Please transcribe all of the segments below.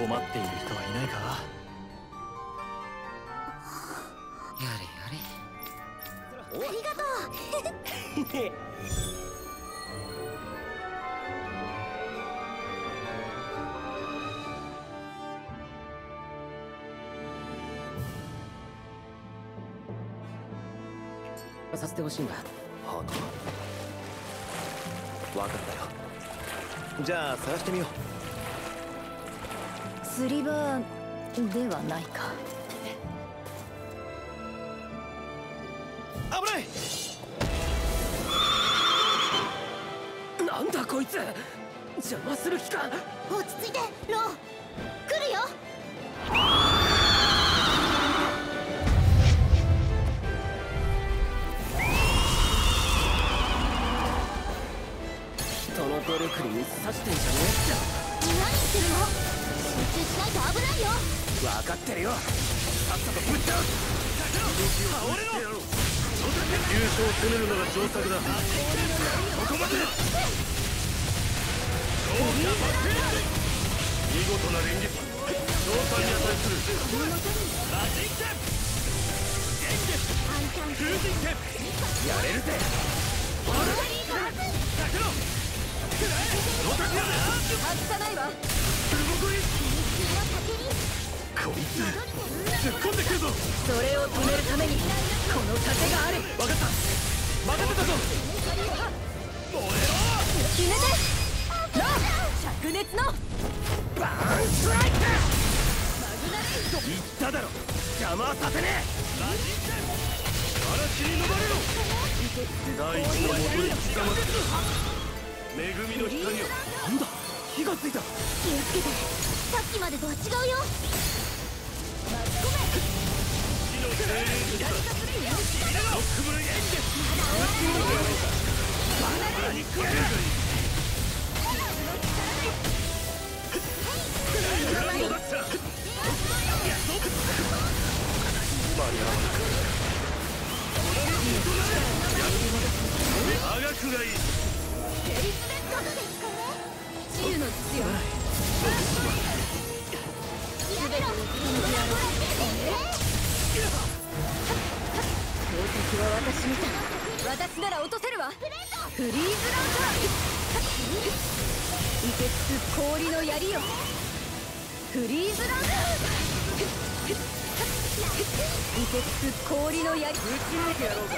困っている人はいないか？ やれやれ。 ありがとう。 させてほしいんだ。 はあ、分かったよ。じゃあ探してみよう。 釣り場ではないか。 危ない。 なんだこいつ、邪魔する気か。 落ち着いてロー、来るよ。 人の努力に水さしてんじゃね何言ってるの？集中しないと危ないよ。 えって。分かってるよ。さっさとぶっ倒す。 倒れろ。優勝を攻めるのが上策だ。ここまで。見事な連撃。賞賛に値する。マジン剣。風神剣。 やれるぜ。 外さないわ。 こいつ突っ込んでくるぞ。 それを止めるためにこの盾がある。 分かった。任せたぞ。燃えろ。 決めてロー、灼熱のバーンストライク。 言っただろ、邪魔はさせねえ。マジン剣。嵐に逃れろ。大地の元に刻ませる恵みの光を。なんだ、火がついた。 気をつけて、さっきまでとは違うよ。巻き込め。 火の精霊術だ。ロックブルエンジェス。バナナに食える。間に合わなかった。科学がいい。 治癒の術よ。標的は私みたい。私なら落とせるわ。フリーズランカー。凍てつく氷の槍よ。フリーズランカー。凍てつく氷の槍。打ち抜いてやろうか。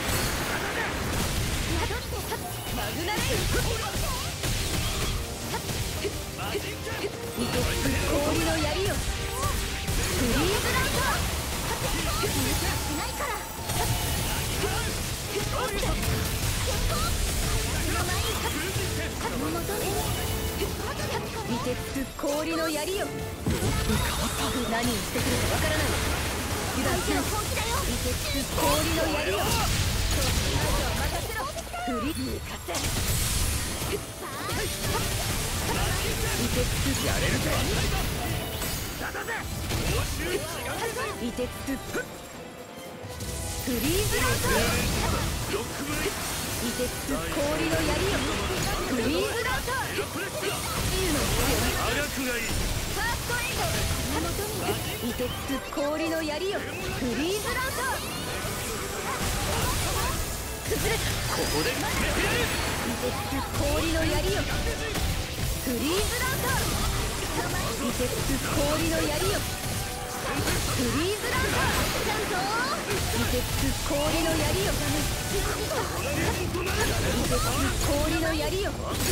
マグナレイ。凍てつく氷の槍よ。フリーズランカー。しないから。凍てつく氷の槍よ。何をしてくるかわからない。油断する。凍てつく氷の槍よ。フリーズかせ。凍てつくやれるぜ。凍てつくフリーズランカー。凍てつく氷の槍よ。フリーズランカー。治癒の術よ。 科学がいい。 ファーストエイド。凍てつく氷の槍よ。フリーズランカー。崩れた。 ここで決めてやる。 凍てつく氷の槍よ。フリーズランカー。凍てつく氷の槍よ。フリーズランカー。凍てつく氷の槍よ。凍てつく氷の槍よ。全てを受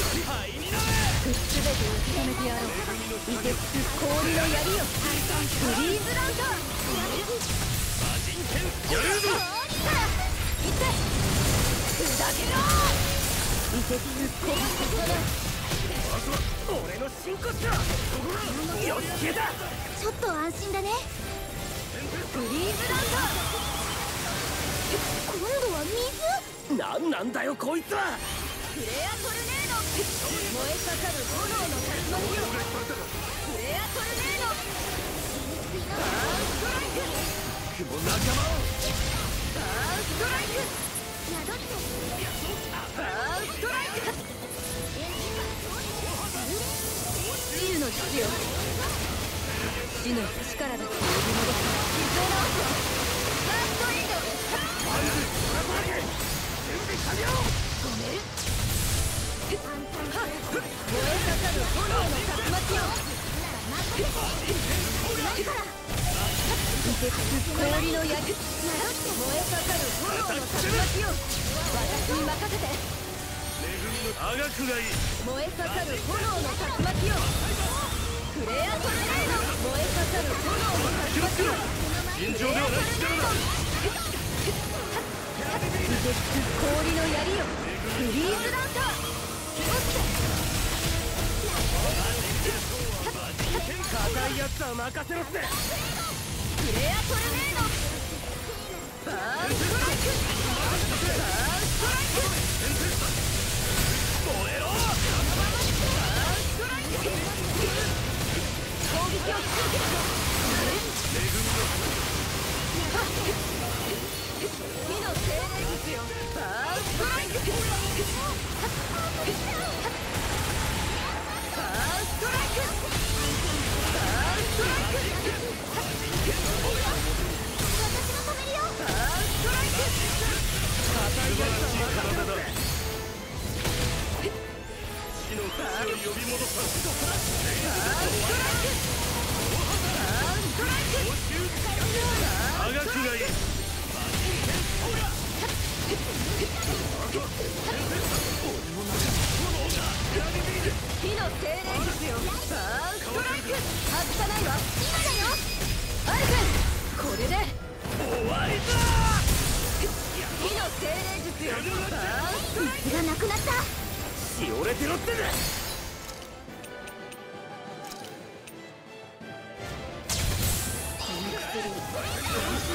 け止めてやろう。凍てつく氷の槍よ。フリーズランカー。 マジン剣やるぞ。 いってふざけろ。凍てつく氷。 俺の真骨だ。よし、消えた。 ちょっと安心だね。フリーズランカー。今度は水。 なんなんだよこいつは。 フレアトルネード。燃え盛る炎の竜巻よ。フレアトルネード。バーンストライク。 雲仲間を。 バーンストライク。宿ってバーンストライク。治癒の術よ。フ死の力だ。呼び戻す。傷を直すわ。ファーストエイド。 準備完了。 止める。燃え盛る炎の竜巻よ。凍てつく氷の槍。燃え盛る炎の竜巻よ。私に任せて。 あがくがいい。 燃え盛る炎の竜巻よ。フレアトルネード。燃え盛る炎の竜巻よ。 尋常ではない力だ。 凍てつく氷の槍よ。フリーズランター。 硬いやつは任せろって。 フレアトルネード。バーンストライク。バーンストライク。 燃えろ。 バーンストライク。攻撃を続ける。火の精霊術よ。バーンストライク。バーンストライク。バーンストライク。私が止めるよ。バーンストライク。 硬いやつは任せろって。 死の口を呼び戻さん。 バーンストライク。バーンストライク。 あがくがいい。 火の精霊術よ。バーンストライク。外さないわ。今だよ。アル君、これで終わりだ。 火の精霊術よ。バーンストライク。水がなくなった。 しおれてろってんだ。 この薬にバーン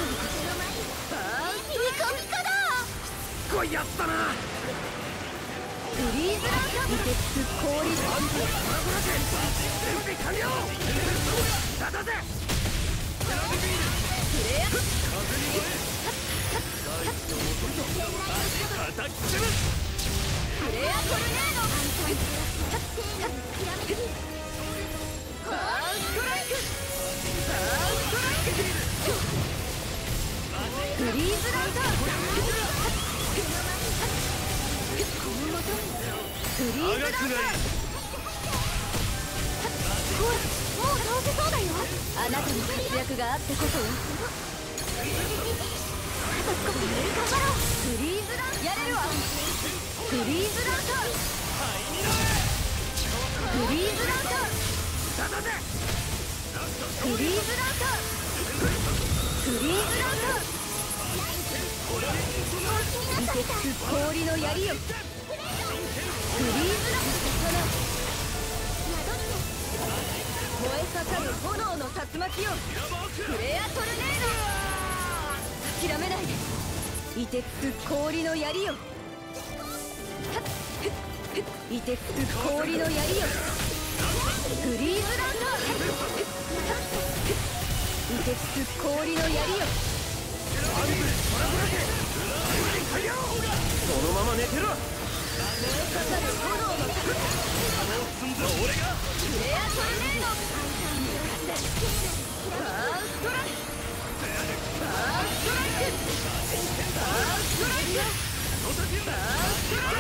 ピカピカだ。 すごいやつだな。 フリーズランター。凍てつく氷。 準備完了。立たせ。 フレア。 叩き潰す。 フレアトルネード。バーンストライク。バーンストライク。フリーズランター。フリーズランター。ほら、もう倒せそうだよ。あなたの活躍があってこそよ。あと少し頑張ろう。フリーズランやれるわ。フリーズランター。フリーズランター。 立たせ。 フリーズランター。フリーズランター。凍てつく氷の槍よ。フリーズランター。燃え盛る炎の竜巻よ。フレアトルネード。諦めないで。凍てつく氷の槍よ。凍てつく氷の槍よ。フリーズランター。凍てつく氷の槍よ。 そのまま寝てろ。 燃え盛る炎の竜巻。 積んだ俺が。 フレアトルネード。バーンストライク。バーンストライク。バーンストライク。バーンストライク。